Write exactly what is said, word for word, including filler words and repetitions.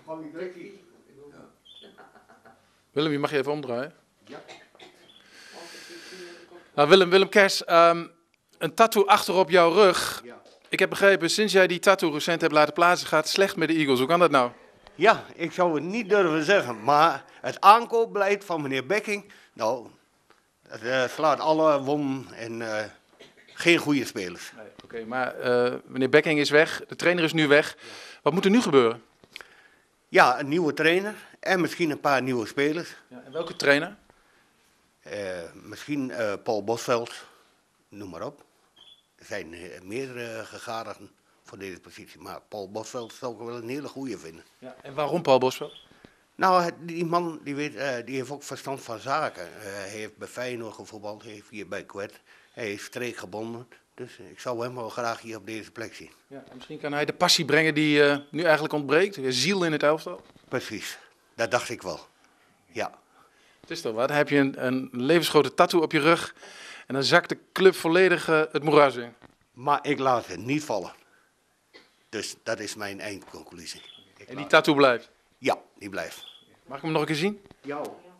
Willem, je mag je even omdraaien. Ja. Nou, Willem, Willem Kers, um, een tattoo achter op jouw rug. Ja. Ik heb begrepen, sinds jij die tattoo recent hebt laten plaatsen, gaat het slecht met de Eagles. Hoe kan dat nou? Ja, ik zou het niet durven zeggen, maar het aankoopbeleid van meneer Becking, nou, het uh, slaat alle won en uh, geen goede spelers. Nee, Oké, okay, maar uh, meneer Becking is weg, de trainer is nu weg. Ja. Wat moet er nu gebeuren? Ja, een nieuwe trainer en misschien een paar nieuwe spelers. Ja, en welke trainer? Uh, misschien uh, Paul Bosveld, noem maar op. Er zijn uh, meer uh, gegadigden voor deze positie, maar Paul Bosveld zou ik wel een hele goede vinden. Ja, en waarom Paul Bosveld? Nou, die man die weet, uh, die heeft ook verstand van zaken. Uh, hij heeft bij Feyenoord gevoetbald, hij heeft hier bij Quet. Hij is streekgebonden, dus ik zou hem wel graag hier op deze plek zien. Ja, en misschien kan hij de passie brengen die uh, nu eigenlijk ontbreekt, de ziel in het elftal? Precies, dat dacht ik wel, ja. Het is toch wat, dan heb je een, een levensgrote tattoo op je rug en dan zakt de club volledig uh, het moeras in. Maar ik laat het niet vallen. Dus dat is mijn eindconclusie. Ik en die tattoo blijft? Ja, die blijft. Mag ik hem nog een keer zien? Ja.